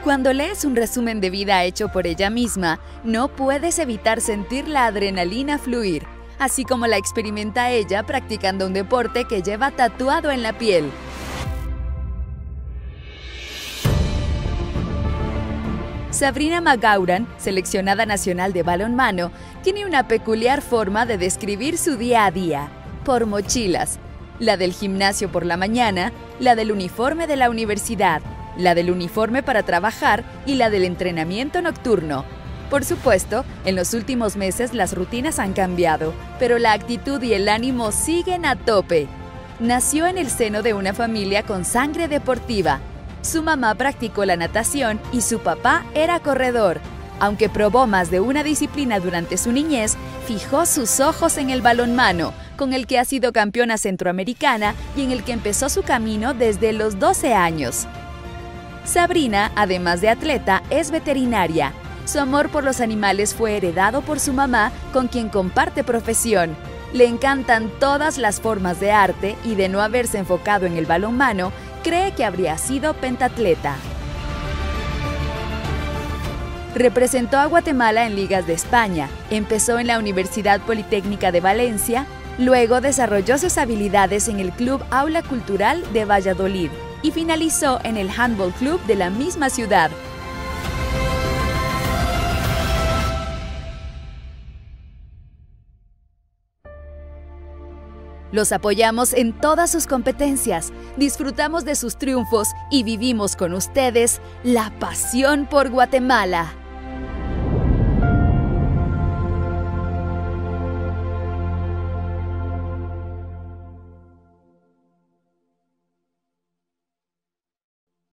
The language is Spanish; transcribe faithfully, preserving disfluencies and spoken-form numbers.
Cuando lees un resumen de vida hecho por ella misma, no puedes evitar sentir la adrenalina fluir, así como la experimenta ella practicando un deporte que lleva tatuado en la piel. Sabrina Magauran, seleccionada nacional de balonmano, tiene una peculiar forma de describir su día a día, por mochilas. La del gimnasio por la mañana, la del uniforme de la universidad, la del uniforme para trabajar y la del entrenamiento nocturno. Por supuesto, en los últimos meses las rutinas han cambiado, pero la actitud y el ánimo siguen a tope. Nació en el seno de una familia con sangre deportiva. Su mamá practicó la natación y su papá era corredor. Aunque probó más de una disciplina durante su niñez, fijó sus ojos en el balonmano, con el que ha sido campeona centroamericana y en el que empezó su camino desde los doce años. Sabrina, además de atleta, es veterinaria. Su amor por los animales fue heredado por su mamá, con quien comparte profesión. Le encantan todas las formas de arte y, de no haberse enfocado en el balonmano, cree que habría sido pentatleta. Representó a Guatemala en ligas de España, empezó en la Universidad Politécnica de Valencia, luego desarrolló sus habilidades en el Club Aula Cultural de Valladolid y finalizó en el Handball Club de la misma ciudad. Los apoyamos en todas sus competencias, disfrutamos de sus triunfos y vivimos con ustedes la pasión por Guatemala.